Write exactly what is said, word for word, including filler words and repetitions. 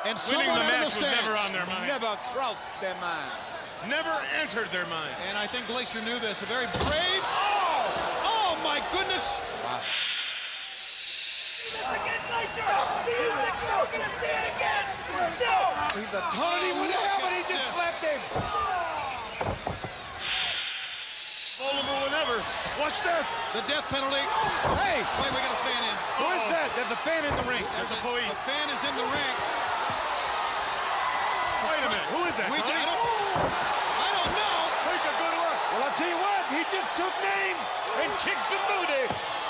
And winning the match was never on their mind. Never crossed their mind. Never entered their mind. And I think Glacier knew this. A very brave. Oh! Oh, my goodness! Wow. Again, Glacier! Do you think we're going to see it again? No! He's a Tony with a helmet. He just slapped him. Vulnerable than ever. Watch this. The death penalty. Hey! Wait, we got a fan in. Who is that? There's a fan in the ring. There's the police. The fan is in the ring. Wait a minute. Who is that, We Tony? I don't, I don't know. Take a good look. Well, I'll tell you what. He just took names and kicked some booty.